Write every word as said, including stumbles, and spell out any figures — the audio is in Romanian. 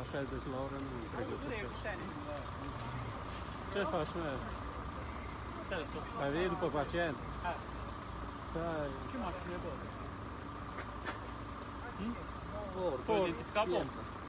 la șaizeci la oră nu cred că se Ce faci, mă? Ai venit după pacient? Da. Ce mașină e, bă? Ford, Cu identificat, bă?